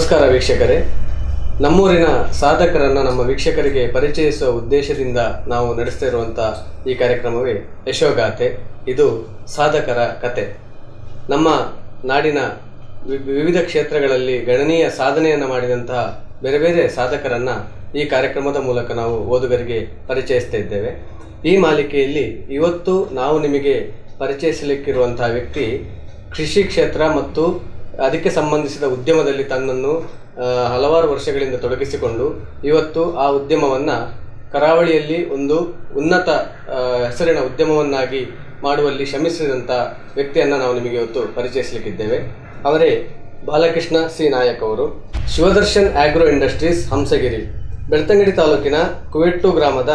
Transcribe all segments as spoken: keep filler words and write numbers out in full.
ನಮಸ್ಕಾರ ವೀಕ್ಷಕರೇ. ನಮ್ಮೂರಿನ ಸಾಧಕರನ್ನು ನಮ್ಮ ವೀಕ್ಷಕರಿಗೆ ಪರಿಚಯಿಸುವ ಉದ್ದೇಶದಿಂದ ನಾವು ನಡೆಸ್ತಾ ಇರುವಂಥ ಈ ಕಾರ್ಯಕ್ರಮವೇ ಯಶೋಗಾಥೆ. ಇದು ಸಾಧಕರ ಕತೆ. ನಮ್ಮ ನಾಡಿನ ವಿವಿಧ ಕ್ಷೇತ್ರಗಳಲ್ಲಿ ಗಣನೀಯ ಸಾಧನೆಯನ್ನು ಮಾಡಿದಂತಹ ಬೇರೆ ಬೇರೆ ಸಾಧಕರನ್ನು ಈ ಕಾರ್ಯಕ್ರಮದ ಮೂಲಕ ನಾವು ಓದುಗರಿಗೆ ಪರಿಚಯಿಸ್ತಾ ಇದ್ದೇವೆ. ಈ ಮಾಲಿಕೆಯಲ್ಲಿ ಇವತ್ತು ನಾವು ನಿಮಗೆ ಪರಿಚಯಿಸಲಿಕ್ಕಿರುವಂತಹ ವ್ಯಕ್ತಿ ಕೃಷಿ ಕ್ಷೇತ್ರ ಮತ್ತು ಅದಕ್ಕೆ ಸಂಬಂಧಿಸಿದ ಉದ್ಯಮದಲ್ಲಿ ತನ್ನನ್ನು ಹಲವಾರು ವರ್ಷಗಳಿಂದ ತೊಡಗಿಸಿಕೊಂಡು ಇವತ್ತು ಆ ಉದ್ಯಮವನ್ನು ಕರಾವಳಿಯಲ್ಲಿ ಒಂದು ಉನ್ನತ ಹೆಸರಿನ ಉದ್ಯಮವನ್ನಾಗಿ ಮಾಡುವಲ್ಲಿ ಶ್ರಮಿಸಿದಂಥ ವ್ಯಕ್ತಿಯನ್ನು ನಾವು ನಿಮಗೆ ಇವತ್ತು ಪರಿಚಯಿಸಲಿಕ್ಕಿದ್ದೇವೆ. ಅವರೇ ಬಾಲಕೃಷ್ಣ ಸಿ ನಾಯಕ್ ಅವರು. ಶಿವದರ್ಶನ್ ಆಗ್ರೋ ಇಂಡಸ್ಟ್ರೀಸ್, ಹಂಸಗಿರಿ, ಬೆಳ್ತಂಗಡಿ ತಾಲೂಕಿನ ಕುವೆಟ್ಟು ಗ್ರಾಮದ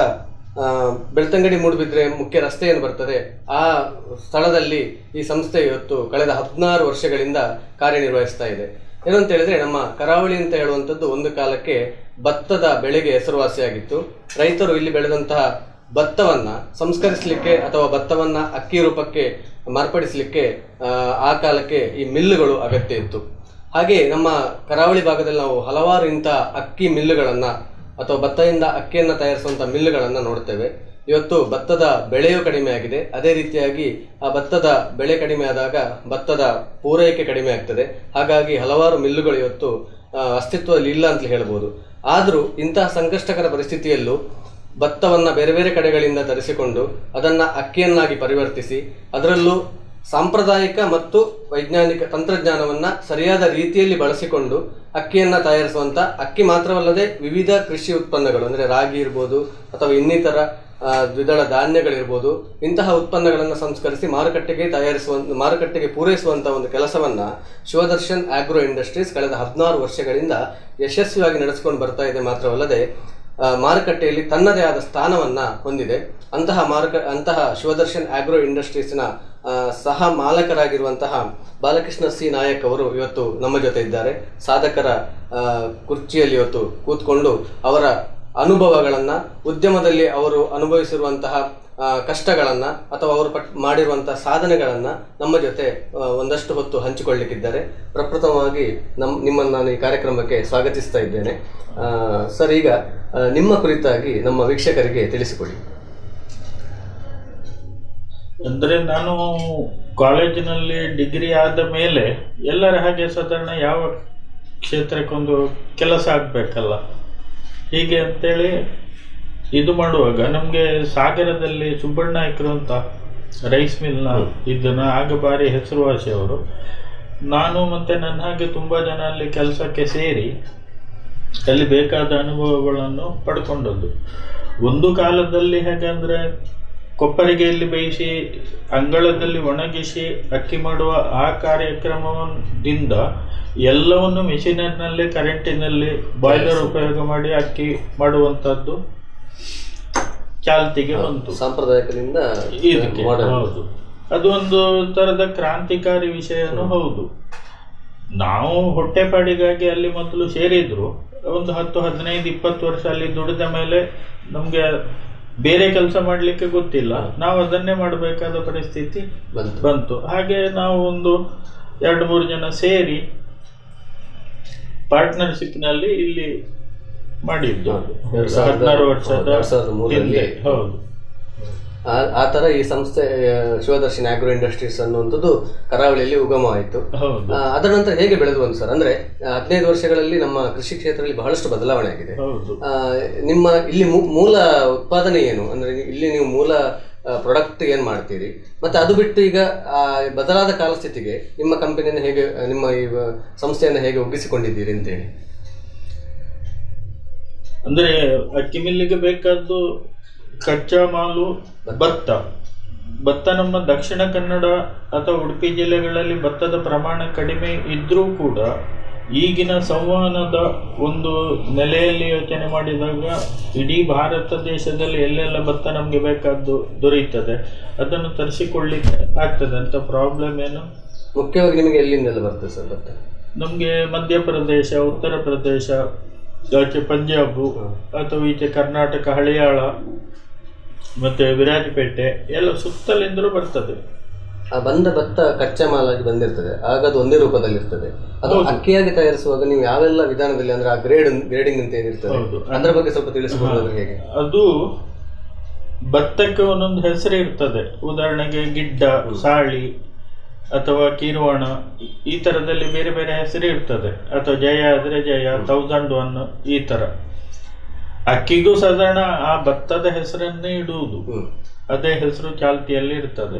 ಬೆಳ್ತಂಗಡಿ ಮೂಡುಬಿದ್ರೆ ಮುಖ್ಯ ರಸ್ತೆ ಏನು ಬರ್ತದೆ ಆ ಸ್ಥಳದಲ್ಲಿ ಈ ಸಂಸ್ಥೆ ಇವತ್ತು ಕಳೆದ ಹದಿನಾರು ವರ್ಷಗಳಿಂದ ಕಾರ್ಯನಿರ್ವಹಿಸ್ತಾ ಇದೆ. ಏನಂತ ಹೇಳಿದ್ರೆ, ನಮ್ಮ ಕರಾವಳಿ ಅಂತ ಹೇಳುವಂಥದ್ದು ಒಂದು ಕಾಲಕ್ಕೆ ಭತ್ತದ ಬೆಳೆಗೆ ಹೆಸರುವಾಸಿಯಾಗಿತ್ತು. ರೈತರು ಇಲ್ಲಿ ಬೆಳೆದಂತಹ ಭತ್ತವನ್ನು ಸಂಸ್ಕರಿಸಲಿಕ್ಕೆ ಅಥವಾ ಭತ್ತವನ್ನು ಅಕ್ಕಿ ರೂಪಕ್ಕೆ ಮಾರ್ಪಡಿಸಲಿಕ್ಕೆ ಆ ಕಾಲಕ್ಕೆ ಈ ಮಿಲ್ಲುಗಳು ಅಗತ್ಯ ಇತ್ತು. ಹಾಗೆ ನಮ್ಮ ಕರಾವಳಿ ಭಾಗದಲ್ಲಿ ನಾವು ಹಲವಾರು ಇಂಥ ಅಕ್ಕಿ ಮಿಲ್ಲುಗಳನ್ನು ಅಥವಾ ಭತ್ತದಿಂದ ಅಕ್ಕಿಯನ್ನು ತಯಾರಿಸುವಂಥ ಮಿಲ್ಲುಗಳನ್ನು ನೋಡ್ತೇವೆ. ಇವತ್ತು ಭತ್ತದ ಬೆಳೆಯೂ ಕಡಿಮೆ ಆಗಿದೆ. ಅದೇ ರೀತಿಯಾಗಿ ಆ ಭತ್ತದ ಬೆಳೆ ಕಡಿಮೆ ಆದಾಗ ಭತ್ತದ ಪೂರೈಕೆ ಕಡಿಮೆ ಆಗ್ತದೆ. ಹಾಗಾಗಿ ಹಲವಾರು ಮಿಲ್ಲುಗಳು ಇವತ್ತು ಅಸ್ತಿತ್ವದಲ್ಲಿ ಇಲ್ಲ ಅಂತ ಹೇಳ್ಬೋದು. ಆದರೂ ಇಂತಹ ಸಂಕಷ್ಟಕರ ಪರಿಸ್ಥಿತಿಯಲ್ಲೂ ಭತ್ತವನ್ನು ಬೇರೆ ಬೇರೆ ಕಡೆಗಳಿಂದ ತರಿಸಿಕೊಂಡು ಅದನ್ನು ಅಕ್ಕಿಯನ್ನಾಗಿ ಪರಿವರ್ತಿಸಿ ಅದರಲ್ಲೂ ಸಾಂಪ್ರದಾಯಿಕ ಮತ್ತು ವೈಜ್ಞಾನಿಕ ತಂತ್ರಜ್ಞಾನವನ್ನು ಸರಿಯಾದ ರೀತಿಯಲ್ಲಿ ಬಳಸಿಕೊಂಡು ಅಕ್ಕಿಯನ್ನು ತಯಾರಿಸುವಂಥ, ಅಕ್ಕಿ ಮಾತ್ರವಲ್ಲದೆ ವಿವಿಧ ಕೃಷಿ ಉತ್ಪನ್ನಗಳು ಅಂದರೆ ರಾಗಿ ಇರ್ಬೋದು ಅಥವಾ ಇನ್ನಿತರ ದ್ವಿದಳ ಧಾನ್ಯಗಳಿರ್ಬೋದು, ಇಂತಹ ಉತ್ಪನ್ನಗಳನ್ನು ಸಂಸ್ಕರಿಸಿ ಮಾರುಕಟ್ಟೆಗೆ ತಯಾರಿಸುವ ಮಾರುಕಟ್ಟೆಗೆ ಪೂರೈಸುವಂಥ ಒಂದು ಕೆಲಸವನ್ನು ಶಿವದರ್ಶನ್ ಆಗ್ರೋ ಇಂಡಸ್ಟ್ರೀಸ್ ಕಳೆದ ಹದಿನಾರು ವರ್ಷಗಳಿಂದ ಯಶಸ್ವಿಯಾಗಿ ನಡೆಸಿಕೊಂಡು ಬರ್ತಾ ಇದೆ. ಮಾತ್ರವಲ್ಲದೆ ಮಾರುಕಟ್ಟೆಯಲ್ಲಿ ತನ್ನದೇ ಆದ ಸ್ಥಾನವನ್ನು ಹೊಂದಿದೆ. ಅಂತಹ ಮಾರುಕ ಅಂತಹ ಶಿವದರ್ಶನ್ ಆಗ್ರೋ ಇಂಡಸ್ಟ್ರೀಸ್ನ ಸಹ ಮಾಲಕರಾಗಿರುವಂತಹ ಬಾಲಕೃಷ್ಣ ಸಿ ನಾಯಕ್ ಅವರು ಇವತ್ತು ನಮ್ಮ ಜೊತೆ ಇದ್ದಾರೆ. ಸಾಧಕರ ಕುರ್ಚಿಯಲ್ಲಿ ಇವತ್ತು ಕೂತ್ಕೊಂಡು ಅವರ ಅನುಭವಗಳನ್ನು, ಉದ್ಯಮದಲ್ಲಿ ಅವರು ಅನುಭವಿಸಿರುವಂತಹ ಕಷ್ಟಗಳನ್ನು ಅಥವಾ ಅವರು ಪಟ್ ಮಾಡಿರುವಂತಹ ಸಾಧನೆಗಳನ್ನು ನಮ್ಮ ಜೊತೆ ಒಂದಷ್ಟು ಹೊತ್ತು ಹಂಚಿಕೊಳ್ಳಲಿಕ್ಕಿದ್ದಾರೆ. ಪ್ರಪ್ರಥಮವಾಗಿ ನಮ್ಮ ನಿಮ್ಮನ್ನು ನಾನು ಈ ಕಾರ್ಯಕ್ರಮಕ್ಕೆ ಸ್ವಾಗತಿಸ್ತಾ ಇದ್ದೇನೆ. ಸರ್, ಈಗ ನಿಮ್ಮ ಕುರಿತಾಗಿ ನಮ್ಮ ವೀಕ್ಷಕರಿಗೆ ತಿಳಿಸಿಕೊಡಿ. ಅಂದರೆ ನಾನು ಕಾಲೇಜಿನಲ್ಲಿ ಡಿಗ್ರಿ ಆದ ಮೇಲೆ ಎಲ್ಲರ ಹಾಗೆ ಸಾಧಾರಣ ಯಾವ ಕ್ಷೇತ್ರಕ್ಕೊಂದು ಕೆಲಸ ಆಗಬೇಕಲ್ಲ, ಹೀಗೆ ಅಂತೇಳಿ ಇದು ಮಾಡುವಾಗ ನಮಗೆ ಸಾಗರದಲ್ಲಿ ಸುಬ್ಬಣ್ಣಾಯ್ಕರು ಅಂತ ರೈಸ್ ಮಿಲ್ನ ಇದನ್ನು ಆಗ ಭಾರಿ ಹೆಸರುವಾಸಿ ಅವರು. ನಾನು ಮತ್ತು ನನ್ನ ಹಾಗೆ ತುಂಬ ಜನ ಅಲ್ಲಿ ಕೆಲಸಕ್ಕೆ ಸೇರಿ ಅಲ್ಲಿ ಬೇಕಾದ ಅನುಭವಗಳನ್ನು ಪಡ್ಕೊಂಡದ್ದು. ಒಂದು ಕಾಲದಲ್ಲಿ ಹೇಗೆಂದರೆ ಕೊಪ್ಪರಿಗೆಯಲ್ಲಿ ಬೇಯಿಸಿ ಅಂಗಳದಲ್ಲಿ ಒಣಗಿಸಿ ಅಕ್ಕಿ ಮಾಡುವ ಆ ಕಾರ್ಯಕ್ರಮದಿಂದ ಎಲ್ಲವನ್ನು ಮಿಷಿನರಿನಲ್ಲಿ ಕರೆಂಟಿನಲ್ಲಿ ಬಾಯ್ಲರ್ ಉಪಯೋಗ ಮಾಡಿ ಅಕ್ಕಿ ಮಾಡುವಂಥದ್ದು ಚಾಲ್ತಿಗೆ ಬಂತು. ಸಾಂಪ್ರದಾಯಿಕದಿಂದ ಇದಕ್ಕೆ ಹೌದು, ಅದು ಒಂದು ಥರದ ಕ್ರಾಂತಿಕಾರಿ ವಿಷಯನೂ ಹೌದು. ನಾವು ಹೊಟ್ಟೆಪಾಡಿಗಾಗಿ ಅಲ್ಲಿ ಮೊದಲು ಸೇರಿದ್ರು. ಒಂದು ಹತ್ತು ಹದಿನೈದು ಇಪ್ಪತ್ತು ವರ್ಷ ಅಲ್ಲಿ ದುಡಿದ ಮೇಲೆ ನಮಗೆ ಬೇರೆ ಕೆಲಸ ಮಾಡಲಿಕ್ಕೆ ಗೊತ್ತಿಲ್ಲ, ನಾವು ಅದನ್ನೇ ಮಾಡಬೇಕಾದ ಪರಿಸ್ಥಿತಿ ಬಂತು. ಹಾಗೆ ನಾವು ಒಂದು ಎರಡು ಮೂರು ಜನ ಸೇರಿ ಪಾರ್ಟ್ನರ್ಶಿಪ್ನಲ್ಲಿ ಇಲ್ಲಿ ಮಾಡಿದ್ದು ಹದಿನಾರು ವರ್ಷದ ಹಿಂದೆ. ಹೌದು, ಆ ಥರ ಈ ಸಂಸ್ಥೆ ಶಿವದರ್ಶನ್ ಆಗ್ರೋ ಇಂಡಸ್ಟ್ರೀಸ್ ಅನ್ನುವಂಥದ್ದು ಕರಾವಳಿಯಲ್ಲಿ ಉಗಮ ಆಯಿತು. ಅದರ ನಂತರ ಹೇಗೆ ಬೆಳೆದು ಬಂತು ಸರ್? ಅಂದ್ರೆ ಹದಿನೈದು ವರ್ಷಗಳಲ್ಲಿ ನಮ್ಮ ಕೃಷಿ ಕ್ಷೇತ್ರದಲ್ಲಿ ಬಹಳಷ್ಟು ಬದಲಾವಣೆ ಆಗಿದೆ. ನಿಮ್ಮ ಇಲ್ಲಿ ಮೂಲ ಉತ್ಪಾದನೆ ಏನು, ಅಂದ್ರೆ ಇಲ್ಲಿ ನೀವು ಮೂಲ ಪ್ರಾಡಕ್ಟ್ ಏನು ಮಾಡ್ತೀರಿ, ಮತ್ತೆ ಅದು ಬಿಟ್ಟು ಈಗ ಬದಲಾದ ಕಾಲಸ್ಥಿತಿಗೆ ನಿಮ್ಮ ಕಂಪನಿಯನ್ನು ಹೇಗೆ, ನಿಮ್ಮ ಈ ಸಂಸ್ಥೆಯನ್ನು ಹೇಗೆ ಒಗ್ಗಿಸಿಕೊಂಡಿದ್ದೀರಿ ಅಂತೇಳಿ? ಅಂದ್ರೆ ಅಕ್ಕಿ ಮಿಲ್ಲಿಗೆ ಬೇಕಾದ್ದು ಕಚ್ಚಾ ಮಾಲು ಭತ್ತ. ಭತ್ತ ನಮ್ಮ ದಕ್ಷಿಣ ಕನ್ನಡ ಅಥವಾ ಉಡುಪಿ ಜಿಲ್ಲೆಗಳಲ್ಲಿ ಭತ್ತದ ಪ್ರಮಾಣ ಕಡಿಮೆ ಇದ್ರೂ ಕೂಡ ಈಗಿನ ಸಂವಹನದ ಒಂದು ನೆಲೆಯಲ್ಲಿ ಯೋಚನೆ ಮಾಡಿದಾಗ ಇಡೀ ಭಾರತ ದೇಶದಲ್ಲಿ ಎಲ್ಲೆಲ್ಲ ಭತ್ತ ನಮಗೆ ಬೇಕಾದ್ದು ದೊರೆಯುತ್ತದೆ, ಅದನ್ನು ತರಿಸಿಕೊಳ್ಳಿಕ್ಕೆ ಆಗ್ತದೆ ಅಂತ ಪ್ರಾಬ್ಲಮ್ ಏನು? ಮುಖ್ಯವಾಗಿ ನಿಮಗೆ ಎಲ್ಲಿಂದೆಲ್ಲ ಬರ್ತದೆ ಸರ್ ಭತ್ತ? ನಮಗೆ ಮಧ್ಯಪ್ರದೇಶ, ಉತ್ತರ ಪ್ರದೇಶ, ಆಚೆ ಪಂಜಾಬು ಅಥವಾ ಈಚೆ ಕರ್ನಾಟಕ, ಹಳಿಯಾಳ ಮತ್ತು ವಿರಾಜಪೇಟೆ ಎಲ್ಲ ಸುತ್ತಲಿಂದಲೂ ಬರ್ತದೆ. ಆ ಬಂದ ಭತ್ತ ಕಚ್ಚಾ ಮಾಲಾಗಿ ಬಂದಿರ್ತದೆ, ಆಗ ಅದು ಒಂದೇ ರೂಪದಲ್ಲಿರ್ತದೆ. ಅದು ಅಕ್ಕಿಯಾಗಿ ತಯಾರಿಸುವಾಗ ನೀವು ಯಾವೆಲ್ಲ ವಿಧಾನದಲ್ಲಿ ಅಂದ್ರೆ ಆ ಗ್ರೇಡ್ ಗ್ರೇಡಿಂಗ್ ಅಂತ ಏನಿರ್ತದೆ ಅದರ ಬಗ್ಗೆ ಸ್ವಲ್ಪ ತಿಳಿಸಬಹುದು. ಹೇಗೆ ಅದು ಭತ್ತಕ್ಕೆ ಒಂದೊಂದು ಹೆಸರು ಇರ್ತದೆ. ಉದಾಹರಣೆಗೆ ಗಿಡ್ಡ, ಸಾಳಿ ಅಥವಾ ಕೀರ್ವಾಣ ಈ ತರದಲ್ಲಿ ಬೇರೆ ಬೇರೆ ಹೆಸರು ಇರ್ತದೆ. ಅಥವಾ ಜಯ ಆದ್ರೆ ಜಯ, ತೌಸಂಡ್ ಒನ್ ಈ ತರ. ಅಕ್ಕಿಗೂ ಸಾಧಾರಣ ಆ ಭತ್ತದ ಹೆಸರನ್ನೇ ಇಡುವುದು, ಅದೇ ಹೆಸರು ಚಾಲ್ತಿಯಲ್ಲಿ ಇರ್ತದೆ.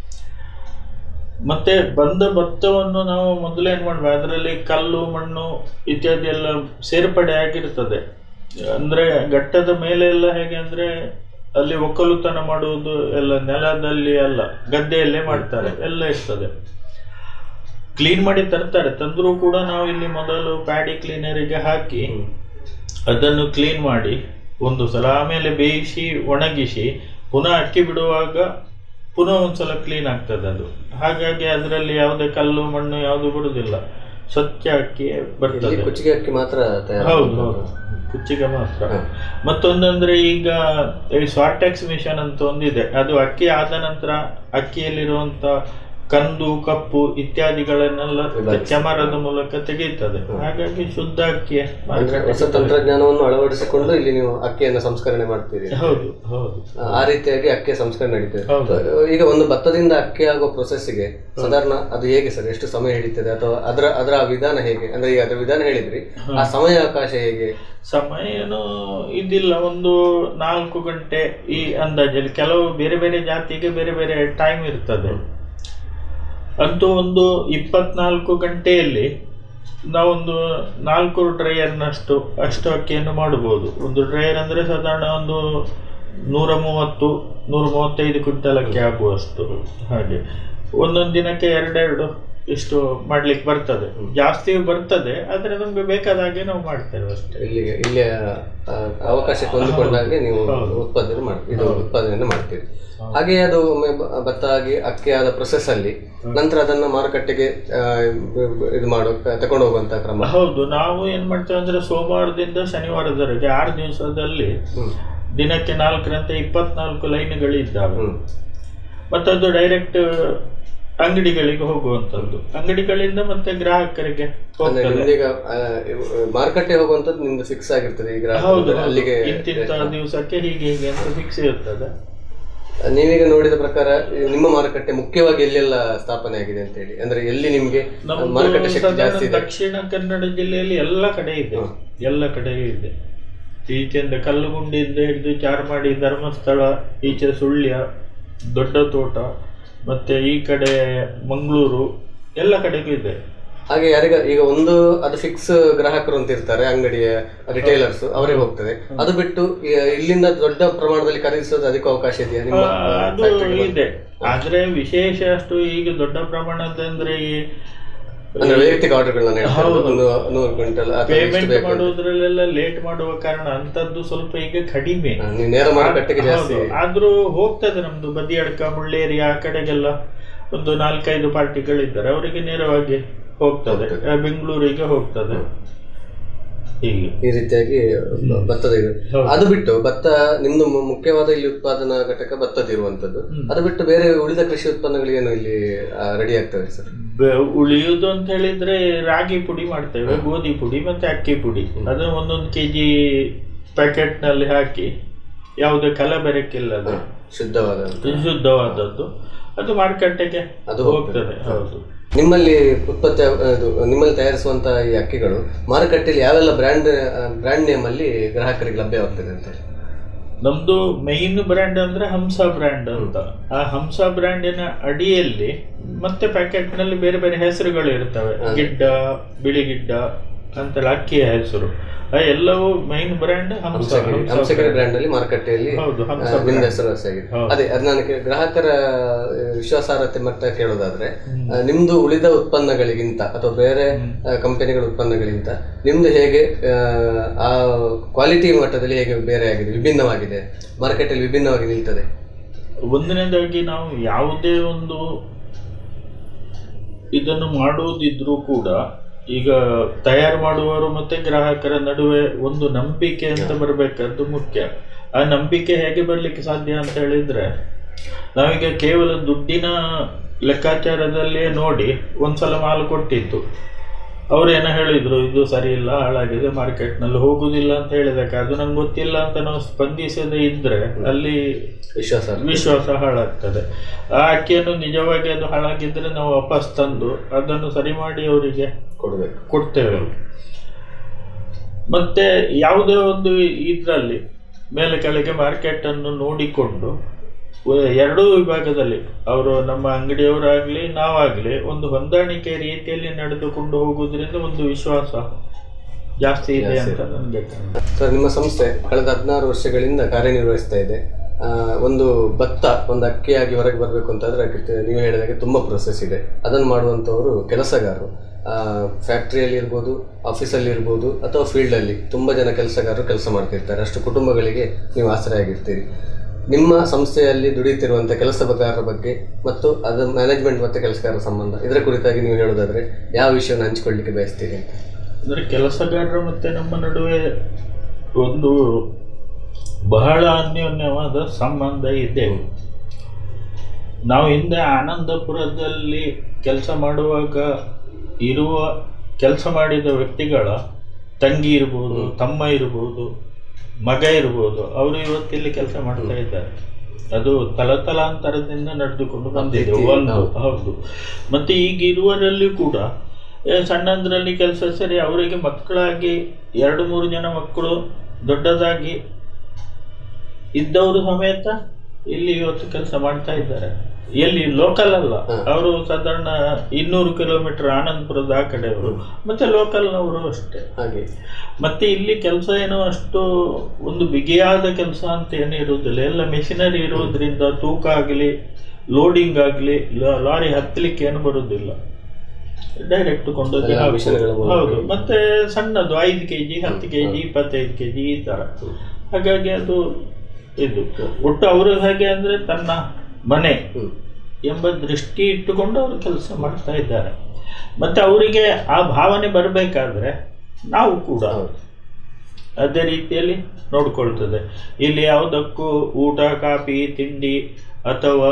ಮತ್ತೆ ಬಂದ ಭತ್ತವನ್ನು ನಾವು ಮೊದಲೇನ್ ಮಾಡುವ, ಅದರಲ್ಲಿ ಕಲ್ಲು ಮಣ್ಣು ಇತ್ಯಾದಿ ಎಲ್ಲ ಸೇರ್ಪಡೆ ಆಗಿರ್ತದೆ. ಅಂದ್ರೆ ಘಟ್ಟದ ಮೇಲೆ ಎಲ್ಲ ಹೇಗೆ ಅಂದ್ರೆ ಅಲ್ಲಿ ಒಕ್ಕಲುತನ ಮಾಡುವುದು ಎಲ್ಲ ನೆಲದಲ್ಲಿ ಅಲ್ಲ, ಗದ್ದೆಯಲ್ಲೇ ಮಾಡ್ತಾರೆ, ಎಲ್ಲ ಇರ್ತದೆ. ಕ್ಲೀನ್ ಮಾಡಿ ತರ್ತಾರೆ. ತಂದರೂ ಕೂಡ ನಾವು ಇಲ್ಲಿ ಮೊದಲು ಪ್ಯಾಡಿ ಕ್ಲೀನರಿಗೆ ಹಾಕಿ ಅದನ್ನು ಕ್ಲೀನ್ ಮಾಡಿ ಒಂದು ಸಲ, ಆಮೇಲೆ ಬೇಯಿಸಿ ಒಣಗಿಸಿ ಪುನಃ ಅಕ್ಕಿ ಬಿಡುವಾಗ ಪುನಃ ಒಂದ್ಸಲ ಕ್ಲೀನ್ ಆಗ್ತದೆ ಅದು. ಹಾಗಾಗಿ ಅದರಲ್ಲಿ ಯಾವುದೇ ಕಲ್ಲು ಮಣ್ಣು ಯಾವುದು ಬಿಡುದಿಲ್ಲ, ಸ್ವಚ್ಛ ಅಕ್ಕಿ ಬರ್ತದೆ. ಕುಚ್ಚಿಗೆ ಅಕ್ಕಿ ಮಾತ್ರ. ಹೌದು ಹೌದು, ಕುಚ್ಚಿಗೆ ಮಾತ್ರ. ಮತ್ತೊಂದಂದ್ರೆ ಈಗ ಸ್ವಾರ್ಟೆಕ್ಸ್ ಮಿಷನ್ ಅಂತ ಒಂದಿದೆ. ಅದು ಅಕ್ಕಿ ಆದ ನಂತರ ಅಕ್ಕಿಯಲ್ಲಿರುವಂತ ಕಂದು, ಕಪ್ಪು ಇತ್ಯಾದಿಗಳನ್ನೆಲ್ಲ ಚಮರದ ಮೂಲಕ ತೆಗೆಯುತ್ತದೆ. ಹಾಗಾಗಿ ಶುದ್ಧ ಅಕ್ಕಿ. ಹೊಸ ತಂತ್ರಜ್ಞಾನವನ್ನು ಅಳವಡಿಸಿಕೊಂಡು ಇಲ್ಲಿ ನೀವು ಅಕ್ಕಿಯನ್ನು ಸಂಸ್ಕರಣೆ ಮಾಡ್ತೀರಿ. ಹೌದು ಹೌದು, ಆ ರೀತಿಯಾಗಿ ಅಕ್ಕಿಯ ಸಂಸ್ಕರಣೆ ನಡೀತದೆ. ಈಗ ಒಂದು ಭತ್ತದಿಂದ ಅಕ್ಕಿ ಆಗೋ ಪ್ರೊಸೆಸ್ಗೆ ಸಾಧಾರಣ ಅದು ಹೇಗೆ ಸರ್, ಎಷ್ಟು ಸಮಯ ಹಿಡಿತದೆ ಅಥವಾ ಅದರ ಅದರ ವಿಧಾನ ಹೇಗೆ? ಅಂದ್ರೆ ಈಗ ಅದರ ವಿಧಾನ ಹೇಳಿದ್ರಿ, ಆ ಸಮಯ ಅವಕಾಶ ಹೇಗೆ? ಸಮಯ ಏನು ಇದಿಲ್ಲ, ಒಂದು ನಾಲ್ಕು ಗಂಟೆ ಈ ಅಂದಾಜಲ್ಲಿ. ಕೆಲವು ಬೇರೆ ಬೇರೆ ಜಾತಿಗೆ ಬೇರೆ ಬೇರೆ ಟೈಮ್ ಇರ್ತದೆ. ಅಂತೂ ಒಂದು ಇಪ್ಪತ್ನಾಲ್ಕು ಗಂಟೆಯಲ್ಲಿ ನಾವೊಂದು ನಾಲ್ಕು ಡ್ರೈಯರ್ನಷ್ಟು ಅಷ್ಟು ಅಕ್ಕಿಯನ್ನು ಮಾಡಬಹುದು. ಒಂದು ಡ್ರೈಯರ್ ಅಂದ್ರೆ ಸಾಧಾರಣ ಒಂದು ನೂರ ಮೂವತ್ತು ನೂರ ಮೂವತ್ತೈದು ಕ್ವಿಂಟಲ್ ಅಕ್ಕಿ ಆಗುವಷ್ಟು. ಹಾಗೆ ಒಂದೊಂದು ದಿನಕ್ಕೆ ಎರಡೆರಡು ಇಷ್ಟು ಮಾಡ್ಲಿಕ್ಕೆ ಬರ್ತದೆ. ಜಾಸ್ತಿ ಬರ್ತದೆ, ಆದ್ರೆ ನಮ್ಗೆ ಬೇಕಾದ ಹಾಗೆ ನಾವು ಮಾಡ್ತೇವೆ ಅಷ್ಟೇ. ಇಲ್ಲಿಗೆ ಇಲ್ಲಿ ಅವಕಾಶಕ್ಕೆ ಹೊಂದಿಕೊಂಡಾಗೆ ನೀವು ಉತ್ಪಾದನೆ ಮಾಡಿ ಇದು ಉತ್ಪಾದನೆಯನ್ನು ಮಾಡ್ತೀರಿ. ಹಾಗೆ ಅದು ಭತ್ತ ಆಗಿ ಅಕ್ಕಿ ಆದ ಪ್ರೊಸೆಸ್ ಅಲ್ಲಿ ನಂತರ ಅದನ್ನ ಮಾರುಕಟ್ಟೆಗೆ ಇದು ಮಾಡೋ ತಗೊಂಡು ಹೋಗುವಂತ ಕ್ರಮ. ಹೌದು, ನಾವು ಏನ್ ಮಾಡ್ತೇವೆ ಅಂದ್ರೆ ಸೋಮವಾರದಿಂದ ಶನಿವಾರದವರೆಗೆ ಆರು ದಿವಸದಲ್ಲಿ ದಿನಕ್ಕೆ ನಾಲ್ಕರಂತೆ ಇಪ್ಪತ್ನಾಲ್ಕು ಲೈನ್ಗಳಿದ್ದಾವೆ. ಮತ್ತದು ಡೈರೆಕ್ಟ್ ಅಂಗಡಿಗಳಿಗೆ ಹೋಗುವಂತದ್ದು, ಅಂಗಡಿಗಳಿಂದ ಮತ್ತೆ ಗ್ರಾಹಕರಿಗೆ ಮಾರುಕಟ್ಟೆ ಹೋಗುವಂತದ್ದು ನಿಮ್ದು ಫಿಕ್ಸ್ ಆಗಿರ್ತದೆ. ಈಗ ಅಲ್ಲಿಗೆ ಇಂತಿಂತ ದಿವಸಕ್ಕೆ ಹೀಗೆ ಹೀಗೆ ಅಂತ ಫಿಕ್ಸ್ ಇರ್ತದೆ. ನೀವೀಗ ನೋಡಿದ ಪ್ರಕಾರ ನಿಮ್ಮ ಮಾರುಕಟ್ಟೆ ಮುಖ್ಯವಾಗಿ ಎಲ್ಲೆಲ್ಲ ಸ್ಥಾಪನೆ ಆಗಿದೆ ಅಂತ ಹೇಳಿ, ಅಂದ್ರೆ ಎಲ್ಲಿ ನಿಮ್ಗೆ ಮಾರುಕಟ್ಟೆ ಶಕ್ತಿ ಜಾಸ್ತಿ ಇದೆ? ದಕ್ಷಿಣ ಕನ್ನಡ ಜಿಲ್ಲೆಯಲ್ಲಿ ಎಲ್ಲ ಕಡೆ ಇದೆ, ಎಲ್ಲ ಕಡೆಯೂ ಇದೆ. ಈಚೆಯಿಂದ ಕಲ್ಲುಗುಂಡಿಯಿಂದ ಹಿಡಿದು ಚಾರ್ಮಾಡಿ, ಧರ್ಮಸ್ಥಳ, ಈಚೆ ಸುಳ್ಯ, ದೊಡ್ಡ ತೋಟ, ಮತ್ತೆ ಈ ಕಡೆ ಮಂಗಳೂರು, ಎಲ್ಲ ಕಡೆಗೂ ಇದೆ. ಹಾಗೆ ಯಾರಿಗ ಈಗ ಒಂದು ಅದು ಫಿಕ್ಸ್ ಗ್ರಾಹಕರು ಅಂತ ಇರ್ತಾರೆ, ಅಂಗಡಿಯ ರಿಟೇಲರ್ಸ್ ಅವರಿಗೆ ಹೋಗ್ತದೆ. ಅದು ಬಿಟ್ಟು ಇಲ್ಲಿಂದ ದೊಡ್ಡ ಪ್ರಮಾಣದಲ್ಲಿ ಖರೀದಿಸೋದು ಅದಕ್ಕೂ ಅವಕಾಶ ಇದೆಯಾ? ಅದು ಇದೆ, ಆದ್ರೆ ವಿಶೇಷ ಅಷ್ಟು ಈಗ ದೊಡ್ಡ ಪ್ರಮಾಣದ ಅಂದ್ರೆ ಅಂದ್ರೆ ವೈಯಕ್ತಿಕ ಆರ್ಡರ್ಗಳನ್ನ ನೂರು ಕ್ವಿಂಟಲ್ ಪೇಮೆಂಟ್ ಮಾಡೋದ್ರಲ್ಲೆಲ್ಲ ಲೇಟ್ ಮಾಡುವ ಕಾರಣ ಅಂತದ್ದು ಸ್ವಲ್ಪ ಈಗ ಕಡಿಮೆ. ನೇರ ಮಾರುಕಟ್ಟೆಗೆ ಜಾಸ್ತಿ ಆದ್ರೂ ಹೋಗ್ತದೆ. ನಮ್ದು ಬದಿಯಡ್ಕ, ಮುಳ್ಳೇರಿ ಆ ಕಡೆಗೆಲ್ಲ ಒಂದು ನಾಲ್ಕೈದು ಪಾರ್ಟಿಗಳಿದ್ದಾರೆ, ಅವರಿಗೆ ನೇರವಾಗಿ ಹೋಗ್ತದೆ, ಬೆಂಗಳೂರಿಗೆ ಹೋಗ್ತದೆ. ಹೀಗೆ ಈ ರೀತಿಯಾಗಿ ಭತ್ತದ ಇದು. ಅದು ಬಿಟ್ಟು ಭತ್ತ ನಿಮ್ದು ಮುಖ್ಯವಾದ ಇಲ್ಲಿ ಉತ್ಪಾದನಾ ಘಟಕ ಭತ್ತದ ಇರುವಂತದ್ದು. ಅದು ಬಿಟ್ಟು ಬೇರೆ ಉಳಿದ ಕೃಷಿ ಉತ್ಪನ್ನಗಳೇನು ಇಲ್ಲಿ ರೆಡಿ ಆಗ್ತವೆ ಸರ್? ಉಳಿಯುವುದು ಅಂತ ಹೇಳಿದ್ರೆ ರಾಗಿ ಪುಡಿ ಮಾಡ್ತೇವೆ, ಗೋಧಿ ಪುಡಿ ಮತ್ತೆ ಅಕ್ಕಿ ಪುಡಿ. ಅದನ್ನು ಒಂದೊಂದು ಕೆಜಿ ಪ್ಯಾಕೆಟ್ ನಲ್ಲಿ ಹಾಕಿ, ಯಾವುದೇ ಕಲಬೆರಕಿಲ್ಲದ ಶುದ್ಧವಾದ ಶುದ್ಧವಾದದ್ದು ಅದು ಮಾರುಕಟ್ಟೆಗೆ ಅದು ಹೋಗ್ತದೆ. ಹೌದು. ನಿಮ್ಮಲ್ಲಿ ಉತ್ಪತ್ತಿ ನಿಮ್ಮಲ್ಲಿ ತಯಾರಿಸುವಂತ ಈ ಅಕ್ಕಿಗಳು ಮಾರುಕಟ್ಟೆಯಲ್ಲಿ ಯಾವೆಲ್ಲ ಬ್ರ್ಯಾಂಡ್ ಬ್ರ್ಯಾಂಡ್ ನೇಮ್ ಅಲ್ಲಿ ಗ್ರಾಹಕರಿಗೆ ಲಭ್ಯವಾಗ್ತದೆ ಅಂತ? ನಮ್ದು ಮೈನ್ ಬ್ರ್ಯಾಂಡ್ ಅಂದ್ರೆ ಹಂಸ ಬ್ರ್ಯಾಂಡ್ ಅಂತ. ಆ ಹಂಸ ಬ್ರ್ಯಾಂಡಿನ ಅಡಿಯಲ್ಲಿ ಮತ್ತೆ ಪ್ಯಾಕೆಟ್ ನಲ್ಲಿ ಬೇರೆ ಬೇರೆ ಹೆಸರುಗಳು ಇರ್ತವೆ. ಗಿಡ್ಡ, ಬಿಳಿ ಗಿಡ್ಡ ಅಂತೆಲ್ಲ ಅಕ್ಕಿಯ ಹೆಸರು. ಎಲ್ಲವೂ ಮೈನ್ ಬ್ರ್ಯಾಂಡ್ ಹಂಸಗಿರಿ ಬ್ರ್ಯಾಂಡ್ ಅಲ್ಲಿ ಮಾರುಕಟ್ಟೆಯಲ್ಲಿ ಹೆಸರುವಾಸಿಯಾಗಿದೆ. ಅದೇ ಅದು ನನಗೆ ಗ್ರಾಹಕರ ವಿಶ್ವಾಸಾರ್ಹತೆ ಮಟ್ಟ ಕೇಳೋದಾದ್ರೆ, ನಿಮ್ದು ಉಳಿದ ಉತ್ಪನ್ನಗಳಿಗಿಂತ ಅಥವಾ ಬೇರೆ ಕಂಪನಿಗಳ ಉತ್ಪನ್ನಗಳಿಗಿಂತ ನಿಮ್ದು ಹೇಗೆ ಆ ಕ್ವಾಲಿಟಿ ಮಟ್ಟದಲ್ಲಿ ಹೇಗೆ ಬೇರೆ ಆಗಿದೆ, ವಿಭಿನ್ನವಾಗಿದೆ, ಮಾರುಕಟ್ಟೆಯಲ್ಲಿ ವಿಭಿನ್ನವಾಗಿ ನಿಲ್ತದೆ? ಒಂದನೇದಾಗಿ ನಾವು ಯಾವುದೇ ಒಂದು ಇದನ್ನು ಮಾಡುವುದಿದ್ರೂ ಕೂಡ ಈಗ ತಯಾರು ಮಾಡುವವರು ಮತ್ತೆ ಗ್ರಾಹಕರ ನಡುವೆ ಒಂದು ನಂಬಿಕೆ ಅಂತ ಬರಬೇಕಾದ್ದು ಮುಖ್ಯ. ಆ ನಂಬಿಕೆ ಹೇಗೆ ಬರ್ಲಿಕ್ಕೆ ಸಾಧ್ಯ ಅಂತ ಹೇಳಿದ್ರೆ, ನಾವೀಗ ಕೇವಲ ದುಡ್ಡಿನ ಲೆಕ್ಕಾಚಾರದಲ್ಲೇ ನೋಡಿ ಒಂದ್ಸಲ ಮಾಲು ಕೊಟ್ಟಿತ್ತು, ಅವ್ರೇನೋ ಹೇಳಿದ್ರು ಇದು ಸರಿ ಇಲ್ಲ, ಹಾಳಾಗಿದೆ, ಮಾರ್ಕೆಟ್ನಲ್ಲಿ ಹೋಗುದಿಲ್ಲ ಅಂತ ಹೇಳಿದಕ್ಕೆ ಅದು ನಂಗೆ ಗೊತ್ತಿಲ್ಲ ಅಂತ ನಾವು ಸ್ಪಂದಿಸದೇ ಇದ್ರೆ ಅಲ್ಲಿ ವಿಶ್ವಾಸ ವಿಶ್ವಾಸ ಹಾಳಾಗ್ತದೆ. ಆ ಅಕ್ಕಿಯನ್ನು ನಿಜವಾಗಿ ಅದು ಹಾಳಾಗಿದ್ರೆ ನಾವು ವಾಪಸ್ ತಂದು ಅದನ್ನು ಸರಿ ಮಾಡಿ ಅವರಿಗೆ ಕೊಡಬೇಕು ಕೊಡ್ತೇವೆ. ಮತ್ತೆ ಯಾವುದೇ ಒಂದು ಇದರಲ್ಲಿ ಮೇಲೆ ಕೆಳಗೆ ಮಾರ್ಕೆಟನ್ನು ನೋಡಿಕೊಂಡು ಎರಡೂ ವಿಭಾಗದಲ್ಲಿ ಅವರು ನಮ್ಮ ಅಂಗಡಿಯವರಾಗಲಿ ನಾವಾಗಲಿ ಒಂದು ಹೊಂದಾಣಿಕೆ ರೀತಿಯಲ್ಲಿ ನಡೆದುಕೊಂಡು ಹೋಗುವುದರಿಂದ ಒಂದು ವಿಶ್ವಾಸ ಜಾಸ್ತಿ ಇದೆ ಅಂತ ನನಗೆ. ಸರ್, ನಿಮ್ಮ ಸಂಸ್ಥೆ ಕಳೆದ ಹದಿನಾರು ವರ್ಷಗಳಿಂದ ಕಾರ್ಯನಿರ್ವಹಿಸ್ತಾ ಇದೆ. ಒಂದು ಭತ್ತ ಒಂದು ಅಕ್ಕಿಯಾಗಿ ಹೊರಗೆ ಬರಬೇಕು ಅಂತಂದರೆ ಅದಕ್ಕೆ ನೀವು ಹೇಳಿದಾಗೆ ತುಂಬ ಪ್ರೊಸೆಸ್ ಇದೆ. ಅದನ್ನು ಮಾಡುವಂಥವರು ಕೆಲಸಗಾರರು ಫ್ಯಾಕ್ಟ್ರಿಯಲ್ಲಿ ಇರ್ಬೋದು, ಆಫೀಸಲ್ಲಿ ಇರ್ಬೋದು, ಅಥವಾ ಫೀಲ್ಡಲ್ಲಿ ತುಂಬ ಜನ ಕೆಲಸಗಾರರು ಕೆಲಸ ಮಾಡ್ತಿರ್ತಾರೆ. ಅಷ್ಟು ಕುಟುಂಬಗಳಿಗೆ ನೀವು ಆಸರೆ ಆಗಿರ್ತೀರಿ. ನಿಮ್ಮ ಸಂಸ್ಥೆಯಲ್ಲಿ ದುಡಿಯುತ್ತಿರುವಂಥ ಕೆಲಸಗಾರರ ಬಗ್ಗೆ ಮತ್ತು ಅದರ ಮ್ಯಾನೇಜ್ಮೆಂಟ್ ಮತ್ತು ಕೆಲಸಗಾರರ ಸಂಬಂಧ ಇದರ ಕುರಿತಾಗಿ ನೀವು ಹೇಳೋದಾದರೆ ಯಾವ ವಿಷಯವನ್ನು ಹಂಚಿಕೊಳ್ಳಿಕ್ಕೆ ಬಯಸ್ತೀರಿ ಅಂತ? ಅಂದರೆ ಕೆಲಸಗಾರರು ಮತ್ತು ನಮ್ಮ ನಡುವೆ ಒಂದು ಬಹಳ ಅನ್ಯೋನ್ಯವಾದ ಸಂಬಂಧ ಇದೆ. ನಾವು ಹಿಂದೆ ಆನಂದಪುರದಲ್ಲಿ ಕೆಲಸ ಮಾಡುವಾಗ ಇರುವ ಕೆಲಸ ಮಾಡಿದ ವ್ಯಕ್ತಿಗಳ ತಂಗಿ ಇರ್ಬೋದು, ತಮ್ಮ ಇರ್ಬೋದು, ಮಗ ಇರ್ಬೋದು, ಅವರು ಇವತ್ತಿಲ್ಲಿ ಕೆಲಸ ಮಾಡ್ತಾ ಇದ್ದಾರೆ. ಅದು ತಲತಲಾಂತರದಿಂದ ನಡೆದುಕೊಂಡು ಬಂದಿದೆ ಒಂದು. ಹೌದು. ಮತ್ತು ಈಗ ಇರುವರಲ್ಲಿ ಕೂಡ ಸಣ್ಣದ್ರಲ್ಲಿ ಕೆಲಸ ಸರಿ ಅವರಿಗೆ ಮಕ್ಕಳಾಗಿ ಎರಡು ಮೂರು ಜನ ಮಕ್ಕಳು ದೊಡ್ಡದಾಗಿ ಇದ್ದವರು ಸಮೇತ ಇಲ್ಲಿ ಇವತ್ತು ಕೆಲಸ ಮಾಡ್ತಾ ಇದ್ದಾರೆ. ಎಲ್ಲಿ ಲೋಕಲ್ ಅಲ್ಲ, ಅವರು ಸಾಧಾರಣ ಇನ್ನೂರು ಕಿಲೋಮೀಟರ್ ಆನಂದಪುರದ ಆ ಕಡೆಯವರು, ಮತ್ತೆ ಲೋಕಲ್ನವರು ಅಷ್ಟೇ. ಹಾಗೆ ಮತ್ತೆ ಇಲ್ಲಿ ಕೆಲಸ ಏನೋ ಅಷ್ಟು ಒಂದು ಬಿಗಿಯಾದ ಕೆಲಸ ಅಂತ ಏನು ಇರುವುದಿಲ್ಲ. ಎಲ್ಲ ಮೆಷಿನರಿ ಇರುವುದರಿಂದ ತೂಕ ಆಗಲಿ ಲೋಡಿಂಗ್ ಆಗಲಿ ಲಾರಿ ಹತ್ತಲಿಕ್ಕೆ ಏನು ಬರುವುದಿಲ್ಲ, ಡೈರೆಕ್ಟ್ ಕೊಂಡೋಗಿ. ಹೌದು. ಮತ್ತೆ ಸಣ್ಣದು ಐದು ಕೆ ಜಿ ಹತ್ತು ಕೆ ಜಿ ಇಪ್ಪತ್ತೈದು ಕೆ ಜಿ ಈ ಥರ. ಹಾಗಾಗಿ ಅದು ಇದು ಒಟ್ಟು ಅವರು ಹೇಗೆ ಅಂದರೆ ತನ್ನ ಮನೆ ಎಂಬ ದೃಷ್ಟಿ ಇಟ್ಟುಕೊಂಡು ಅವರು ಕೆಲಸ ಮಾಡ್ತಾ ಇದ್ದಾರೆ. ಮತ್ತು ಅವರಿಗೆ ಆ ಭಾವನೆ ಬರಬೇಕಾದ್ರೆ ನಾವು ಕೂಡ ಅದೇ ರೀತಿಯಲ್ಲಿ ನೋಡ್ಕೊಳ್ತದೆ. ಇಲ್ಲಿ ಯಾವುದಕ್ಕೂ ಊಟ, ಕಾಫಿ, ತಿಂಡಿ ಅಥವಾ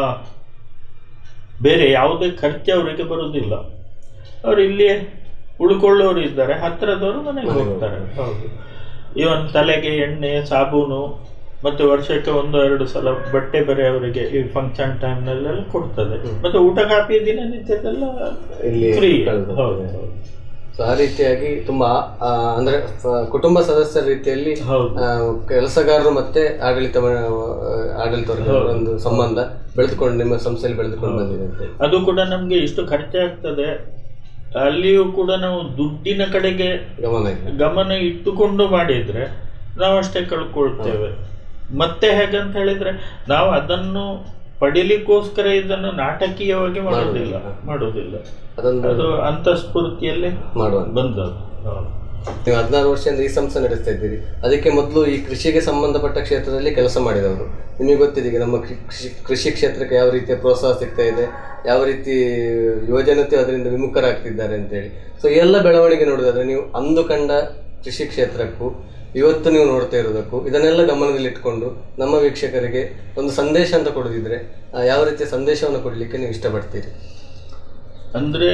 ಬೇರೆ ಯಾವುದೇ ಖರ್ಚು ಅವರಿಗೆ ಬರುವುದಿಲ್ಲ. ಅವರು ಇಲ್ಲಿಯೇ ಉಳ್ಕೊಳ್ಳೋರು ಇದ್ದಾರೆ, ಹತ್ತಿರದವರು ಮನೆಗೆ ಹೋಗ್ತಾರೆ. ಹೌದು. ಇವನ್ ತಲೆಗೆ ಎಣ್ಣೆ, ಸಾಬೂನು ಮತ್ತು ವರ್ಷಕ್ಕೆ ಒಂದು ಎರಡು ಸಲ ಬಟ್ಟೆ ಬರೆ ಅವರಿಗೆ ಈ ಫಂಕ್ಷನ್ ಟೈಮ್ನಲ್ಲೆಲ್ಲ ಕೊಡ್ತದೆ. ಮತ್ತು ಊಟ, ಕಾಫಿ ದಿನನಿತ್ಯದೆಲ್ಲ ಇಲ್ಲಿ ಫ್ರೀ. ಹೌದು. ಸೊ ಆ ರೀತಿಯಾಗಿ ತುಂಬಾ ಅಂದ್ರೆ ಕುಟುಂಬ ಸದಸ್ಯರ ರೀತಿಯಲ್ಲಿ ಕೆಲಸಗಾರರು ಮತ್ತೆ ಆಡಳಿತ ಆಡಳಿತ ಒಂದು ಸಂಬಂಧ ಬೆಳೆದುಕೊಂಡು ನಿಮ್ಮ ಸಂಸ್ಥೆಯಲ್ಲಿ ಬೆಳೆದುಕೊಂಡು ಬಂದಿದೆ ಅಂತ. ಅದು ಕೂಡ ನಮ್ಗೆ ಇಷ್ಟು ಖರ್ಚಾಗ್ತದೆ, ಅಲ್ಲಿಯೂ ಕೂಡ ನಾವು ದುಡ್ಡಿನ ಕಡೆಗೆ ಗಮನ ಗಮನ ಇಟ್ಟುಕೊಂಡು ಮಾಡಿದ್ರೆ ನಾವು ಅಷ್ಟೇ ಕಳ್ಕೊಳ್ತೇವೆ. ಮತ್ತೆ ಹೇಗಂತ ಹೇಳಿದ್ರೆ ನಾವು ಅದನ್ನು ಪಡಿಲಿಕ್ಕೋಸ್ಕರ ಇದನ್ನು ನಾಟಕೀಯವಾಗಿ ಮಾಡೋದಿಲ್ಲ ಮಾಡೋದಿಲ್ಲ ಅದು ಅಂತಸ್ಫೂರ್ತಿಯಲ್ಲಿ ಮಾಡುವ ಬಂದದ್ದು. ನೀವು ಹದಿನಾರು ವರ್ಷದಿಂದ ಈ ಸಂಸ್ಥೆ ನಡೆಸ್ತಾ ಇದ್ದೀರಿ. ಅದಕ್ಕೆ ಮೊದಲು ಈ ಕೃಷಿಗೆ ಸಂಬಂಧಪಟ್ಟ ಕ್ಷೇತ್ರದಲ್ಲಿ ಕೆಲಸ ಮಾಡಿದವರು. ನಿಮಗೆ ಗೊತ್ತಿದೆ ಈಗ ನಮ್ಮ ಕೃಷಿ ಕೃಷಿ ಕ್ಷೇತ್ರಕ್ಕೆ ಯಾವ ರೀತಿಯ ಪ್ರೋತ್ಸಾಹ ಸಿಗ್ತಾ ಇದೆ, ಯಾವ ರೀತಿ ಯುವಜನತೆ ಅದರಿಂದ ವಿಮುಖರಾಗ್ತಿದ್ದಾರೆ ಅಂತೇಳಿ. ಸೊ ಎಲ್ಲ ಬೆಳವಣಿಗೆ ನೋಡೋದಾದ್ರೆ ನೀವು ಅಂದು ಕಂಡ ಕೃಷಿ ಕ್ಷೇತ್ರಕ್ಕೂ ಇವತ್ತು ನೀವು ನೋಡ್ತಾ ಇರೋದಕ್ಕೂ ಇದನ್ನೆಲ್ಲ ಗಮನದಲ್ಲಿಟ್ಕೊಂಡು ನಮ್ಮ ವೀಕ್ಷಕರಿಗೆ ಒಂದು ಸಂದೇಶ ಅಂತ ಕೊಡೋದಿದ್ರೆ ಯಾವ ರೀತಿಯ ಸಂದೇಶವನ್ನು ಕೊಡಲಿಕ್ಕೆ ನೀವು ಇಷ್ಟಪಡ್ತೀರಿ? ಅಂದರೆ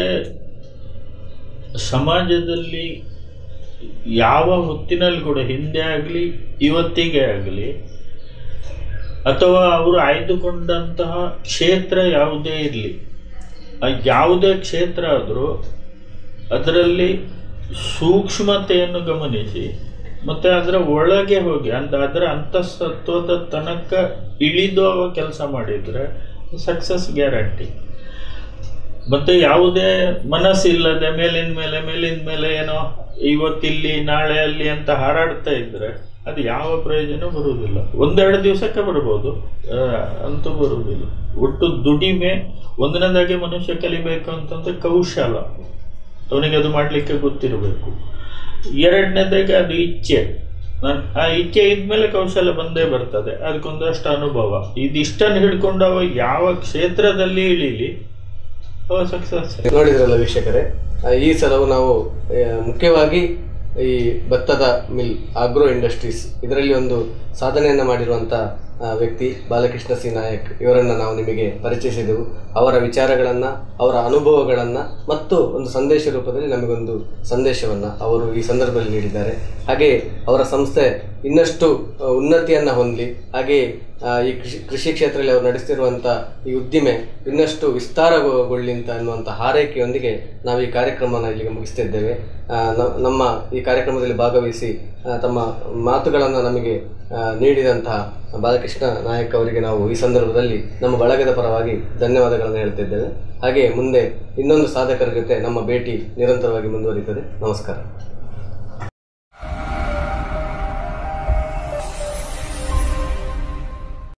ಸಮಾಜದಲ್ಲಿ ಯಾವ ಹೊತ್ತಿನಲ್ಲಿ ಕೂಡ ಹಿಂದೆ ಆಗಲಿ ಇವತ್ತಿಗೆ ಆಗಲಿ ಅಥವಾ ಅವರು ಆಯ್ದುಕೊಂಡಂತಹ ಕ್ಷೇತ್ರ ಯಾವುದೇ ಇರಲಿ, ಯಾವುದೇ ಕ್ಷೇತ್ರ ಆದರೂ ಅದರಲ್ಲಿ ಸೂಕ್ಷ್ಮತೆಯನ್ನು ಗಮನಿಸಿ ಮತ್ತು ಅದರ ಒಳಗೆ ಹೋಗಿ ಅಂತ ಅದರ ಅಂತಸ್ತತ್ವದ ತನಕ ಇಳಿದು ಅವ ಕೆಲಸ ಮಾಡಿದರೆ ಸಕ್ಸಸ್ ಗ್ಯಾರಂಟಿ. ಮತ್ತು ಯಾವುದೇ ಮನಸ್ಸಿಲ್ಲದೆ ಮೇಲಿನ ಮೇಲೆ ಮೇಲಿನ ಮೇಲೆ ಏನೋ ಇವತ್ತಿಲ್ಲಿ ನಾಳೆ ಅಲ್ಲಿ ಅಂತ ಹಾರಾಡ್ತಾ ಇದ್ದರೆ ಅದು ಯಾವ ಪ್ರಯೋಜನ ಬರುವುದಿಲ್ಲ. ಒಂದೆರಡು ದಿವಸಕ್ಕೆ ಬರ್ಬೋದು, ಅಂತೂ ಬರುವುದಿಲ್ಲ. ಒಟ್ಟು ದುಡಿಮೆ ಒಂದನೇದಾಗಿ ಮನುಷ್ಯ ಕಲಿಬೇಕು ಅಂತಂದರೆ ಕೌಶಲ, ಅವನಿಗೆ ಅದು ಮಾಡಲಿಕ್ಕೆ ಗೊತ್ತಿರಬೇಕು. ಎರಡನೇದಾಗಿ ಅದು ಇಚ್ಛೆ, ನಾನು ಆ ಇಚ್ಛೆ ಇದ್ಮೇಲೆ ಕೌಶಲ್ಯ ಬಂದೇ ಬರ್ತದೆ, ಅದಕ್ಕೊಂದಷ್ಟು ಅನುಭವ. ಇದಿಷ್ಟನ್ನು ಹಿಡ್ಕೊಂಡು ಅವ ಯಾವ ಕ್ಷೇತ್ರದಲ್ಲಿ ಇಳೀಲಿ ಅವ ಸಕ್ಸಸ್. ನೋಡಿದ್ರಲ್ಲ ವೀಕ್ಷಕರೇ, ಈ ಸಲವು ನಾವು ಮುಖ್ಯವಾಗಿ ಈ ಭತ್ತದ ಮಿಲ್ ಆಗ್ರೋ ಇಂಡಸ್ಟ್ರೀಸ್ ಇದರಲ್ಲಿ ಒಂದು ಸಾಧನೆಯನ್ನು ಮಾಡಿರುವಂಥ ವ್ಯಕ್ತಿ ಬಾಲಕೃಷ್ಣ ಸಿ ನಾಯಕ್ ಇವರನ್ನು ನಾವು ನಿಮಗೆ ಪರಿಚಯಿಸಿದೆವು. ಅವರ ವಿಚಾರಗಳನ್ನು, ಅವರ ಅನುಭವಗಳನ್ನು ಮತ್ತು ಒಂದು ಸಂದೇಶ ರೂಪದಲ್ಲಿ ನಮಗೊಂದು ಸಂದೇಶವನ್ನು ಅವರು ಈ ಸಂದರ್ಭದಲ್ಲಿ ನೀಡಿದ್ದಾರೆ. ಹಾಗೆ ಅವರ ಸಂಸ್ಥೆ ಇನ್ನಷ್ಟು ಉನ್ನತಿಯನ್ನು ಹೊಂದಲಿ, ಹಾಗೆ ಈ ಕೃಷಿ ಕೃಷಿ ಕ್ಷೇತ್ರದಲ್ಲಿ ಅವರು ನಡೆಸ್ತಿರುವಂಥ ಈ ಉದ್ದಿಮೆ ಇನ್ನಷ್ಟು ವಿಸ್ತಾರಗೊಳ್ಳಿ ಅಂತ ಅನ್ನುವಂಥ ಹಾರೈಕೆಯೊಂದಿಗೆ ನಾವು ಈ ಕಾರ್ಯಕ್ರಮವನ್ನು ಇಲ್ಲಿಗೆ ಮುಗಿಸ್ತಿದ್ದೇವೆ. ನಮ್ಮ ಈ ಕಾರ್ಯಕ್ರಮದಲ್ಲಿ ಭಾಗವಹಿಸಿ ತಮ್ಮ ಮಾತುಗಳನ್ನು ನಮಗೆ ನೀಡಿದಂತಹ ಬಾಲಕೃಷ್ಣ ನಾಯಕ್ ಅವರಿಗೆ ನಾವು ಈ ಸಂದರ್ಭದಲ್ಲಿ ನಮ್ಮ ಬಳಗದ ಪರವಾಗಿ ಧನ್ಯವಾದಗಳನ್ನು ಹೇಳ್ತಿದ್ದೇವೆ. ಹಾಗೆ ಮುಂದೆ ಇನ್ನೊಂದು ಸಾಧಕರ ಜೊತೆ ನಮ್ಮ ಭೇಟಿ ನಿರಂತರವಾಗಿ ಮುಂದುವರಿಯುತ್ತದೆ. ನಮಸ್ಕಾರ.